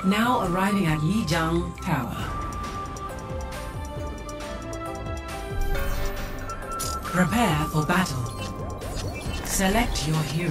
Now arriving at Lijiang Tower. Prepare for battle. Select your hero.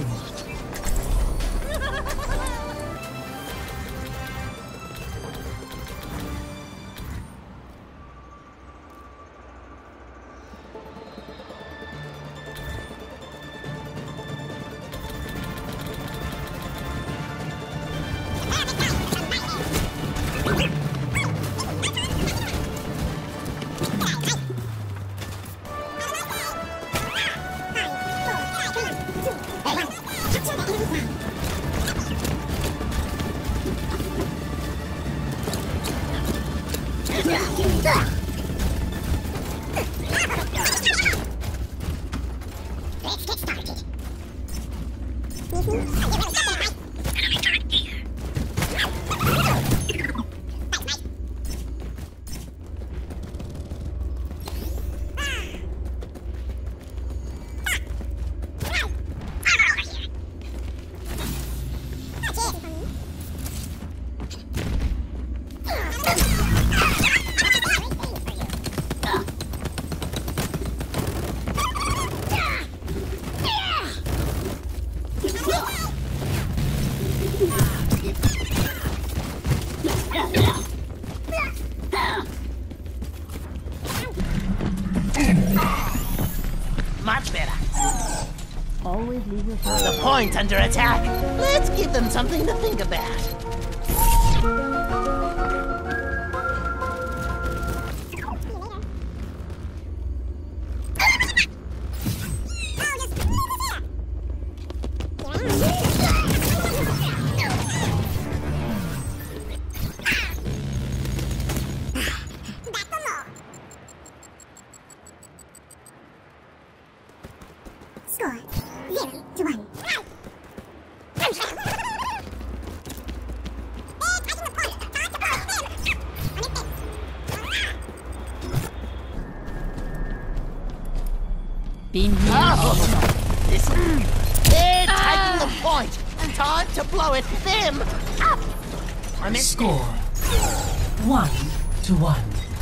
Much better. Always leave your phone. The point's under attack. Let's give them something to think about. Score 0-1. Beam me. Oh, this. They're taking the point. Time to blow it. Them up. I'm in. Score 1-1.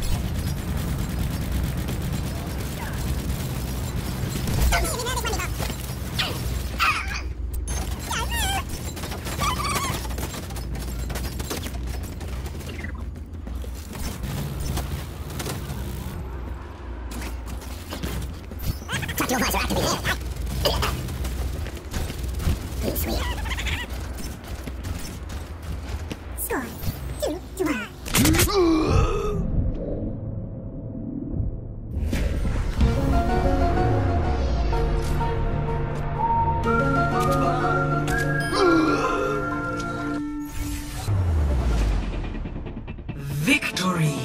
Your visor activated. Blue sweet. Score 2-1. Victory!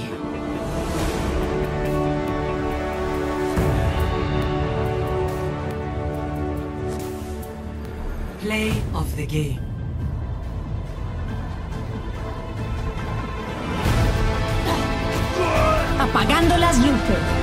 Play of the game. Apagando las luces.